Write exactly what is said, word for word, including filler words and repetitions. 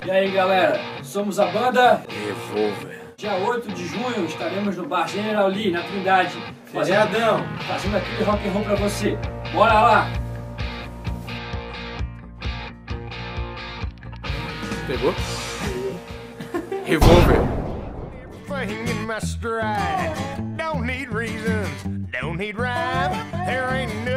E aí galera, somos a Banda Revolver. Dia oito de junho estaremos no Bar General Lee, na Trindade, Feriadão, fazendo aquele rock and roll pra você. Bora lá! Pegou? Revolver. Everything in my stride. Don't need reasons, don't need rhyme. There ain't